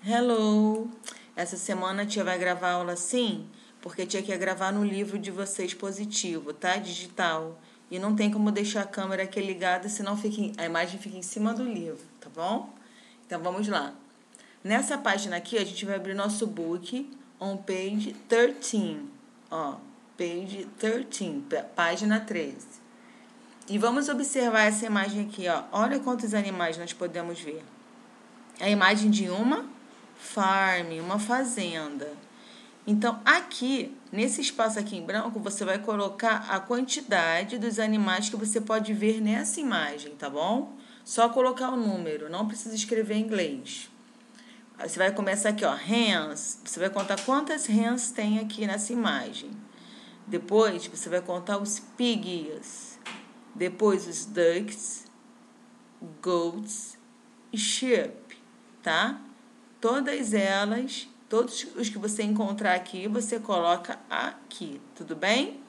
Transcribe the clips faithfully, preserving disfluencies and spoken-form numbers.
Hello! Essa semana a tia vai gravar aula sim, porque a tia quer gravar no livro de vocês positivo, tá? Digital. E não tem como deixar a câmera aqui ligada, senão fica em, a imagem fica em cima do livro, tá bom? Então vamos lá. Nessa página aqui, a gente vai abrir nosso book on page treze. Ó, page treze, página treze. E vamos observar essa imagem aqui, ó. Olha quantos animais nós podemos ver. A imagem de uma farm, uma fazenda. Então, aqui, nesse espaço aqui em branco, você vai colocar a quantidade dos animais que você pode ver nessa imagem, tá bom? Só colocar o número, não precisa escrever em inglês. Aí você vai começar aqui, ó, hens. Você vai contar quantas hens tem aqui nessa imagem. Depois, você vai contar os pigs. Depois, os ducks, goats e sheep, tá? Todas elas, todos os que você encontrar aqui, você coloca aqui, tudo bem?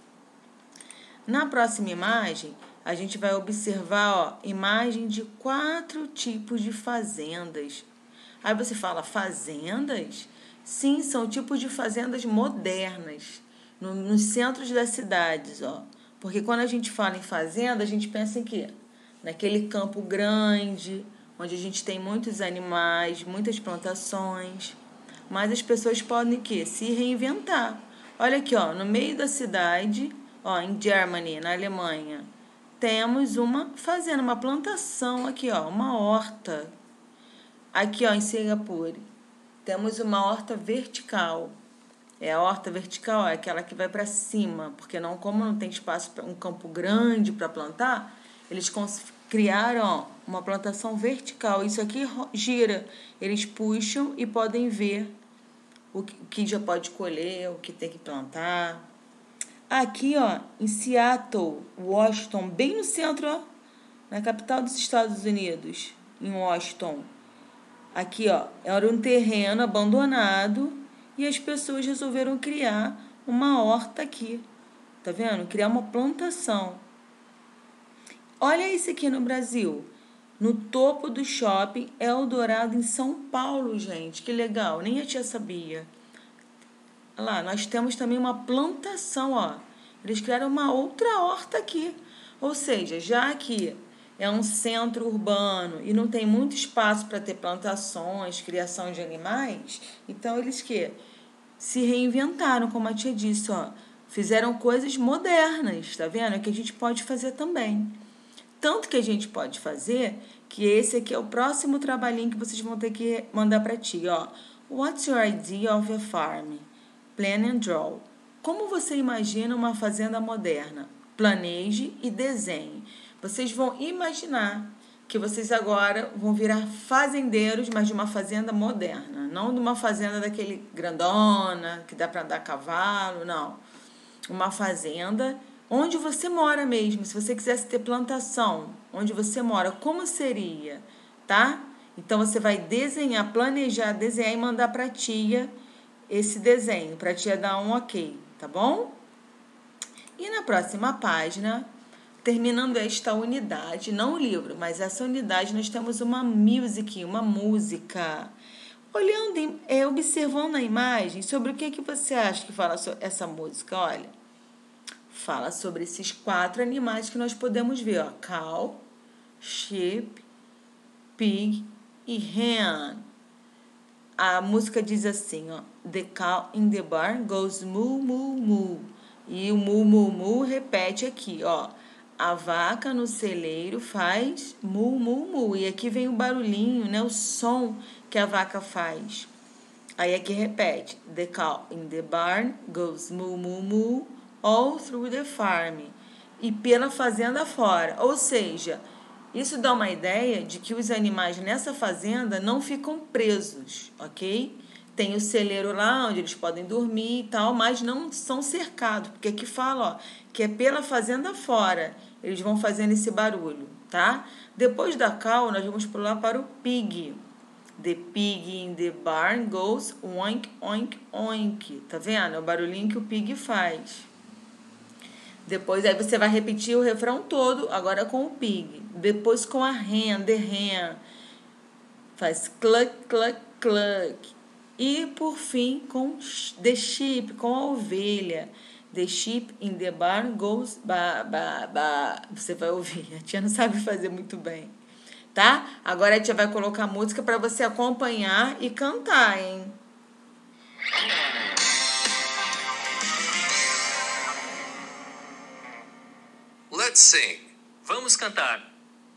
Na próxima imagem, a gente vai observar, ó, imagem de quatro tipos de fazendas. Aí você fala, fazendas? Sim, são tipos de fazendas modernas, no, nos centros das cidades, ó. Porque quando a gente fala em fazenda, a gente pensa em quê? Naquele campo grande, onde a gente tem muitos animais, muitas plantações. Mas as pessoas podem quê? Se reinventar. Olha aqui, ó, no meio da cidade, ó, em Germany, na Alemanha, temos uma fazenda, uma plantação aqui, ó, uma horta. Aqui, ó, em Singapura, temos uma horta vertical. É a horta vertical, ó, é aquela que vai para cima, porque não, como não tem espaço para um campo grande para plantar, eles criaram, ó, uma plantação vertical. Isso aqui gira. Eles puxam e podem ver o que já pode colher, o que tem que plantar. Aqui, ó, em Seattle, Washington, bem no centro, ó, na capital dos Estados Unidos, em Washington. Aqui, ó, era um terreno abandonado e as pessoas resolveram criar uma horta aqui. Tá vendo? Criar uma plantação. Olha isso aqui no Brasil. No topo do shopping Eldorado, em São Paulo, gente. Que legal, nem a tia sabia. Olha lá, nós temos também uma plantação, ó. Eles criaram uma outra horta aqui. Ou seja, já que é um centro urbano e não tem muito espaço para ter plantações, criação de animais, então eles que se reinventaram, como a tia disse, ó. Fizeram coisas modernas, tá vendo? É que a gente pode fazer também. Tanto que a gente pode fazer que esse aqui é o próximo trabalhinho que vocês vão ter que mandar para ti, ó. What's your idea of a farm? Plan and draw. Como você imagina uma fazenda moderna? Planeje e desenhe. Vocês vão imaginar que vocês agora vão virar fazendeiros, mas de uma fazenda moderna, não de uma fazenda daquele grandona, que dá para andar a cavalo, não. Uma fazenda onde você mora mesmo. Se você quisesse ter plantação, onde você mora, como seria, tá? Então, você vai desenhar, planejar, desenhar e mandar para a tia esse desenho, para a tia dar um ok, tá bom? E na próxima página, terminando esta unidade, não o livro, mas essa unidade, nós temos uma music, uma música. Olhando, é, observando a imagem, sobre o que, que você acha que fala essa música? Olha, fala sobre esses quatro animais que nós podemos ver, ó. Cow, sheep, pig e hen. A música diz assim, ó. The cow in the barn goes moo, moo, moo. E o moo, moo, moo repete aqui, ó. A vaca no celeiro faz moo, moo, moo. E aqui vem o barulhinho, né? O som que a vaca faz. Aí aqui repete. The cow in the barn goes moo, moo, moo. All through the farm. E pela fazenda fora. Ou seja, isso dá uma ideia de que os animais nessa fazenda não ficam presos, ok? Tem o celeiro lá onde eles podem dormir e tal, mas não são cercados, porque aqui fala, ó, que é pela fazenda fora. Eles vão fazendo esse barulho, tá? Depois da cow, nós vamos pular para o pig. The pig in the barn goes oink, oink, oink. Tá vendo? É o barulhinho que o pig faz. Depois aí você vai repetir o refrão todo, agora com o pig. Depois com a hen, the hen. Faz cluck, cluck, cluck. E, por fim, com the sheep, com a ovelha. The sheep in the barn goes ba, ba, ba. Você vai ouvir, a tia não sabe fazer muito bem, tá? Agora a tia vai colocar música para você acompanhar e cantar, hein? Let's sing. Vamos cantar.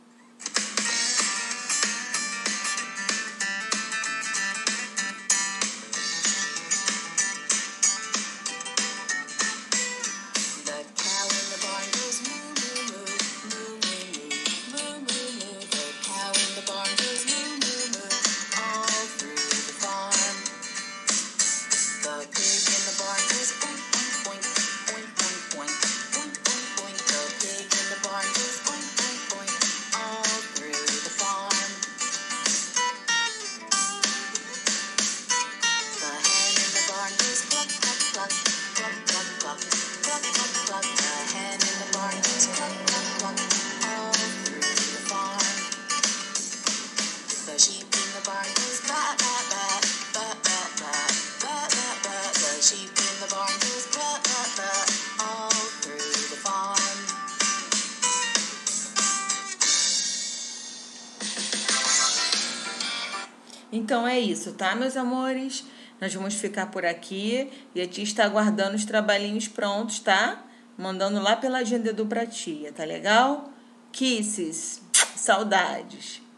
Então é isso, tá, meus amores? Nós vamos ficar por aqui e a tia está aguardando os trabalhinhos prontos, tá? Mandando lá pela agenda do pra tia, tá legal? Kisses, saudades.